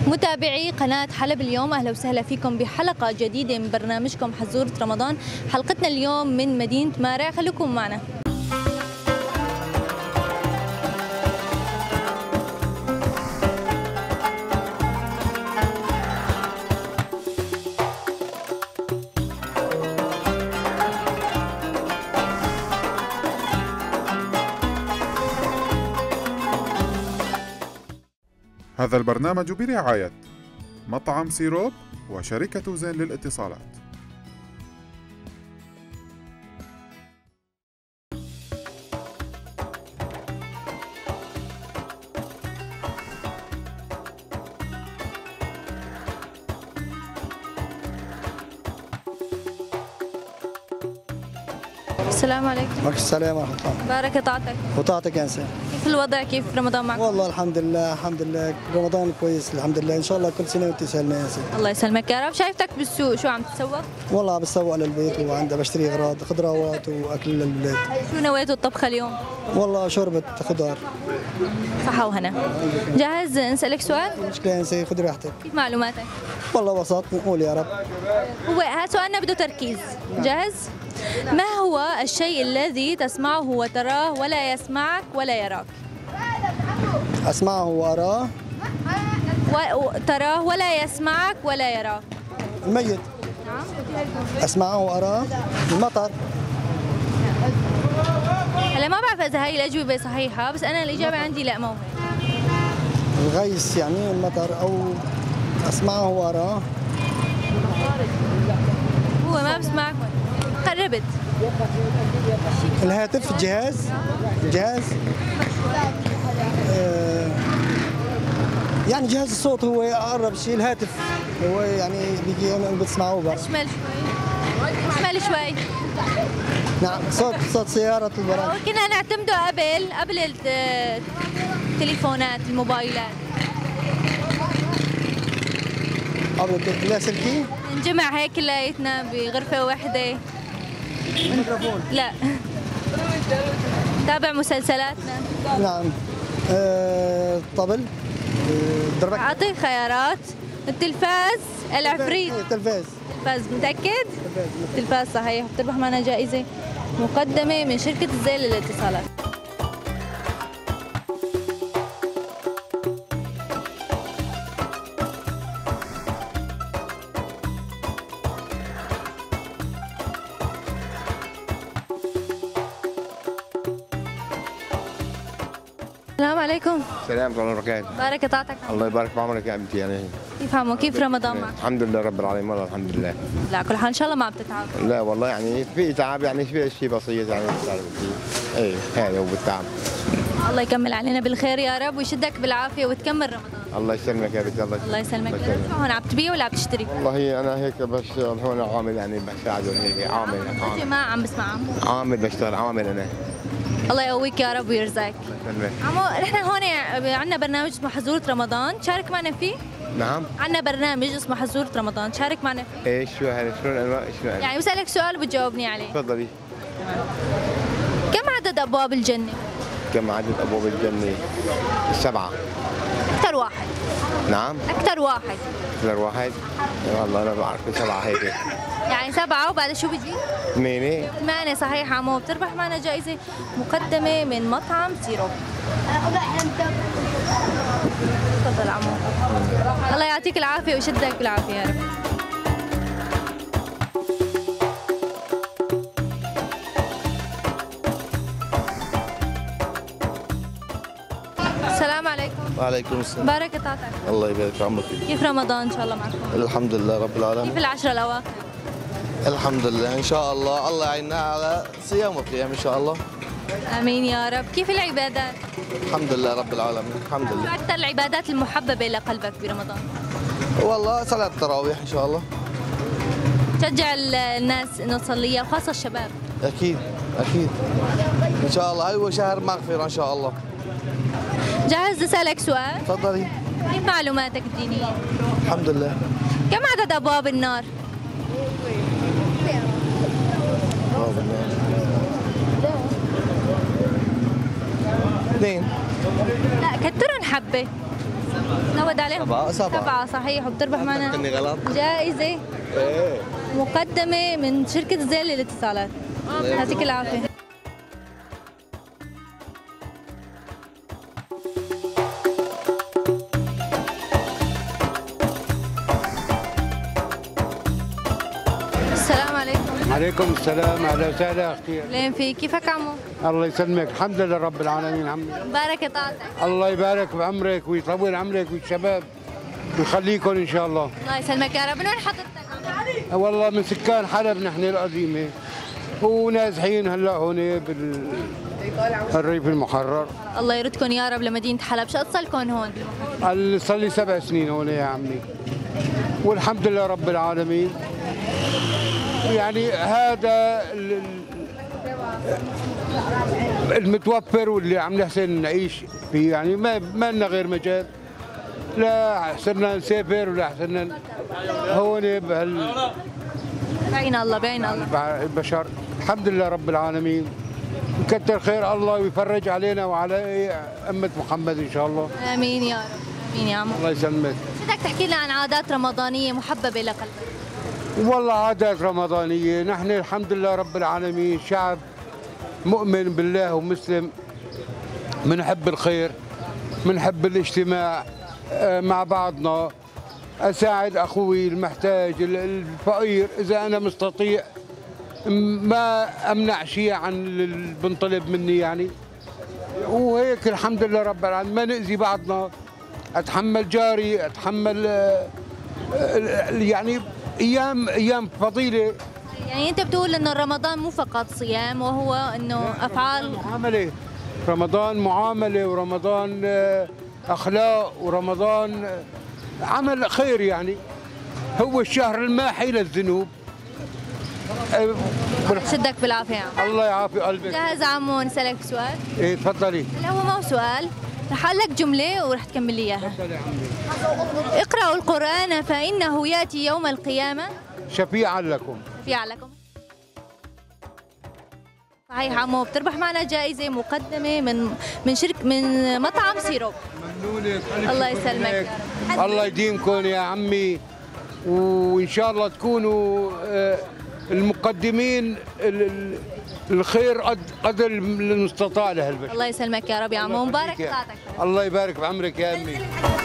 متابعي قناة حلب اليوم، أهلا وسهلا فيكم بحلقة جديدة من برنامجكم حزورة رمضان. حلقتنا اليوم من مدينة مارع، خليكم معنا. هذا البرنامج برعاية مطعم سيروب وشركة زين للاتصالات. السلام عليكم. وعليكم السلام ورحمة الله. بارك طاعتك. وطاعتك يا انسان. كيف الوضع؟ كيف رمضان معك؟ والله الحمد لله الحمد لله، رمضان كويس الحمد لله، ان شاء الله كل سنة وانت سالمة يا سيدي. الله يسلمك يا رب. شايفتك بالسوق، شو عم تسوق؟ والله عم بسوق للبيت وعندي بشتري اغراض خضروات واكل للبيت. شو نويتوا الطبخة اليوم؟ والله شوربة خضار. صحة وهنا. جاهز نسألك سؤال؟ مشكلة يا انسان، خذ راحتك. كيف معلوماتك؟ والله بساط، نقول يا رب. هو هذا سؤالنا بده تركيز. جاهز؟ ما هو الشيء الذي تسمعه وتراه ولا يسمعك ولا يراك؟ اسمعه واراه. تراه ولا يسمعك ولا يراك. الميت. اسمعه واراه. المطر. هلا ما بعرف اذا هاي الاجوبه صحيحه، بس انا الاجابه عندي لا، مو هيك. الغيث يعني المطر، او اسمعه واراه. هو ما بسمعك ولا قربت. الهاتف، الجهاز يعني جهاز الصوت هو اقرب شيء، الهاتف هو يعني بيجي بتسمعوه بس. اشمل شوي. نعم، صوت سيارة البراج. كنا نعتمده قبل التليفونات الموبايلات. قبل اللاسلكي نجمع هيك كلياتنا بغرفة واحدة. الميكروفون. لا. تابع مسلسلاتنا. نعم. طبل. أعطيك خيارات: التلفاز، العفريت. التلفاز. متأكد؟ التلفاز صحيح، بتربح معنا جائزة مقدمة من شركة زين للاتصالات. السلام عليكم. السلام ورحمة الله وبركاته. بارك طاعتك. الله يبارك بعمرك يا بنتي. يعني كيف عمو؟ كيف رمضان معك؟ الحمد لله رب العالمين، والله الحمد لله. لا كل حال ان شاء الله ما عم تتعب. لا والله يعني في تعب، يعني في شيء بسيط يعني ايه هذا هو التعب. الله يكمل علينا بالخير يا رب ويشدك بالعافيه وتكمل رمضان. الله يسلمك يا بنتي. الله يسلمك يا رب. شو هون عم تبيع ولا عم تشتري؟ والله انا هيك بشتغل هون عامل، يعني بساعدهم هيك عامل. ما عم بسمع عامل بشتغل عامل انا. الله يقويك يا رب ويرزقك. الله يسلمك. عمو نحن هون عندنا برنامج اسمه حزورة رمضان، تشارك معنا فيه؟ نعم. عندنا برنامج اسمه حزورة رمضان، تشارك معنا فيه؟ ايش شو هذا؟ شو الانواع؟ شو يعني بسألك سؤال وبتجاوبني عليه. تفضلي. كم عدد ابواب الجنة؟ كم عدد ابواب الجنة؟ 7. أكثر واحد. نعم. أكثر واحد. أكثر واحد؟ والله أنا بعرف 7 هيك. يعني 7 وبعد شو بيجي؟ 8. 8 صحيح عمو، بتربح معنا جائزة مقدمة من مطعم سيروب. تفضل عمو. الله يعطيك العافية ويشدك بالعافية يا رب. السلام عليكم. وعليكم السلام. بارك طاعتك. الله يبارك في عمرك. كيف رمضان ان شاء الله معكم؟ الحمد لله رب العالمين. كيف العشرة الأواخر؟ الحمد لله ان شاء الله، الله يعيننا على صيام القيام ان شاء الله. امين يا رب. كيف العبادات؟ الحمد لله رب العالمين، الحمد شو لله. أكثر العبادات المحببة لقلبك برمضان؟ والله صلاة التراويح ان شاء الله. تشجع الناس انه تصليها وخاصة الشباب. اكيد اكيد ان شاء الله، هو شهر مغفرة ان شاء الله. جاهز اسألك سؤال؟ تفضلي. كيف معلوماتك الدينية؟ الحمد لله. كم عدد أبواب النار؟ أبواب النار 2. لا كترن حبة. نود عليهم؟ سبعة صحيح، وبتربح معنا غلط. جائزة مقدمة من شركة زين للاتصالات. يعطيك العافية. السلام عليكم. عليكم السلام، اهلا وسهلا اختي. لين فيك، كيفك عمو؟ الله يسلمك، الحمد لله رب العالمين. الحمد لله. بارك طاعتك. الله يبارك بعمرك ويطول عمرك والشباب ويخليكم ان شاء الله. الله يسلمك يا رب. من وين حضرتك؟ والله من سكان حلب نحن القديمه، ونازحين هلا هون بالريف المحرر. الله يردكم يا رب لمدينة حلب. شو قد صار لكم هون؟ صار لي 7 سنين هون يا عمي، والحمد لله رب العالمين. يعني هذا المتوفر واللي عم نحسن نعيش فيه، يعني ما لنا غير مجال، لا حسنا نسافر ولا حسنا هون بعين الله بعين الله. البشر. الحمد لله رب العالمين، يكتر خير الله ويفرج علينا وعلى أمة محمد إن شاء الله. آمين يا رب. آمين يا عمو. الله يسلمك. بدك تحكي لنا عن عادات رمضانية محببة لقلبك؟ والله عادات رمضانية، نحن الحمد لله رب العالمين شعب مؤمن بالله ومسلم، منحب الخير، منحب الاجتماع مع بعضنا، أساعد أخوي المحتاج الفقير إذا أنا مستطيع، ما أمنع شيء عن اللي بنطلب مني يعني، وهيك الحمد لله رب العالمين. ما نأذي بعضنا، أتحمل جاري، أتحمل يعني ايام فضيله. يعني انت بتقول انه رمضان مو فقط صيام، وهو انه افعال معامله. رمضان معامله، ورمضان اخلاق، ورمضان عمل خير، يعني هو الشهر الماحي للذنوب. شدك بالعافيه يا عم. الله يعافي قلبك. جاهز عمو نسالك سؤال؟ ايه تفضلي. هلا هو ما هو سؤال، رح اقول لك جمله ورح تكمل لي اياها. تفضلي يا عمي. اقرأوا القرآن فإنه يأتي يوم القيامة شفيعا لكم. شفيعا لكم. صحيح عمو، بتربح معنا جائزة مقدمة من مطعم سيروب. ممنونك. الله يسلمك. الله يديمكم يا عمي، وإن شاء الله تكونوا المقدمين الخير قدر المستطاع لهالبشر. الله يسلمك يا رب يا عمو، مبارك طاعتك. الله يبارك بعمرك يا امي.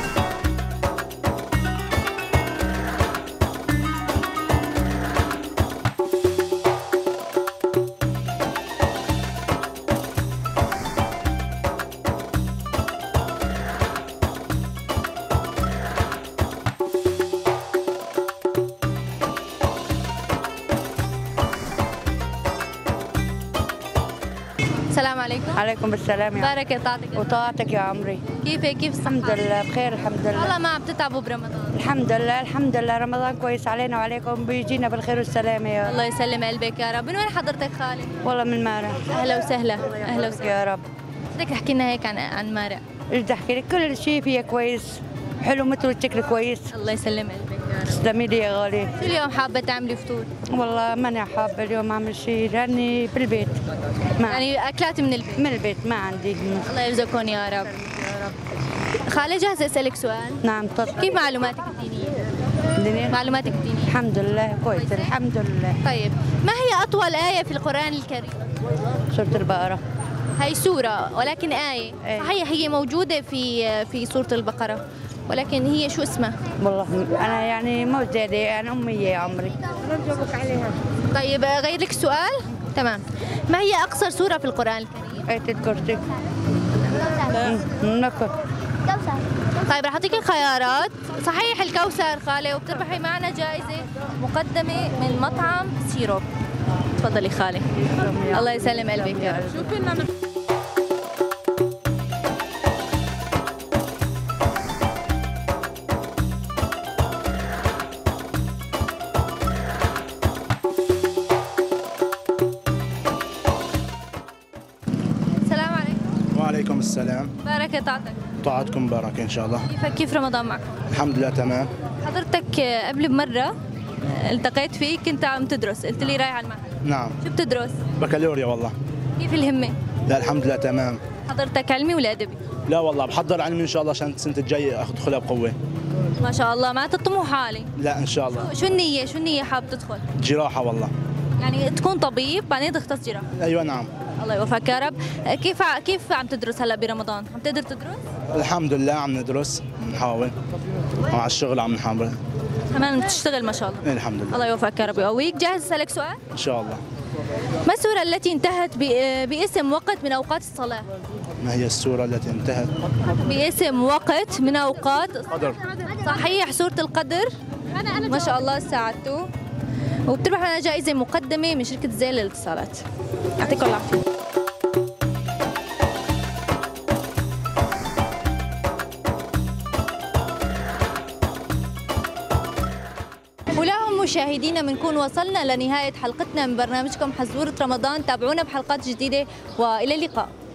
السلام عليكم. عليكم السلام يا بارك طاعتك وطاعتك يا عمري. كيف الصحة؟ الحمد لله بخير الحمد لله. والله ما عم تتعبوا برمضان؟ الحمد لله الحمد لله، رمضان كويس علينا وعليكم، بيجينا بالخير والسلامة يا رب. الله يسلم قلبك يا رب. من وين حضرتك خالي؟ والله من مارع. اهلا وسهلا. اهلا وسهلا يا رب. بدك تحكي لنا هيك عن مارع؟ ايش بدي احكي لك، كل شيء فيها كويس، حلو مثل الشكل كويس. الله يسلم قلبك يا رب. تسلمي لي يا غالي. شو اليوم حابة تعملي فطور؟ والله ماني حابة اليوم اعمل شيء لاني بالبيت. يعني اكلات من البيت؟ من البيت ما عندي. الله يرزقكم يا رب. خالة جاهزة اسألك سؤال؟ نعم تفضل. كيف معلوماتك الدينية؟ معلوماتك الدينية؟ الحمد لله كويس الحمد لله. طيب، ما هي أطول آية في القرآن الكريم؟ سورة البقرة. هي سورة ولكن آية. صحيح هي موجودة في سورة البقرة، ولكن هي شو اسمها؟ والله أنا يعني مو زيادة، يعني أمية يا عمري. نجاوبك عليها. طيب أغير لك السؤال؟ تمام. ما هي أقصر سورة في القرآن الكريم؟ آية الكرسي. النكر. طيب رح أعطيك الخيارات. صحيح الكوثر خالة، وبتربحي معنا جائزة مقدمة من مطعم سيروب. تفضلي خالة. الله يسلم قلبك يا رب. السلام عليكم. وعليكم السلام. بارك طاعتك. طاعتكم مباركة إن شاء الله. كيف رمضان معك؟ الحمد لله تمام. حضرتك قبل بمرة التقيت فيك كنت عم تدرس، قلت لي رايح على المعهد. نعم. شو بتدرس؟ بكالوريا والله. كيف الهمة؟ لا الحمد لله تمام. حضرتك علمي ولا أدبي؟ لا والله بحضر علمي ان شاء الله عشان السنه الجايه ادخلها بقوه. ما شاء الله، معناتها الطموح عالي. لا ان شاء الله. شو النية حابب تدخل؟ جراحه والله. يعني تكون طبيب بعدين تختص جراحة. ايوه نعم. الله يوفقك يا رب. كيف عم تدرس هلا برمضان؟ عم تقدر تدرس؟ الحمد لله عم ندرس، نحاول مع الشغل عم نحاول. كمان بتشتغل ما شاء الله. إيه الحمد لله. الله يوفقك يا رب ويقويك. جاهز اسالك سؤال؟ ان شاء الله. ما السورة التي انتهت باسم وقت من اوقات الصلاة؟ ما هي السوره التي انتهت؟ باسم وقت من اوقات قدر. صحيح، سورة القدر. ما شاء الله ساعدتوا، وبتربح لنا جائزة مقدمة من شركة زين للاتصالات. يعطيكم العافية. ولهم مشاهدينا بنكون وصلنا لنهاية حلقتنا من برنامجكم حزورة رمضان. تابعونا بحلقات جديدة وإلى اللقاء.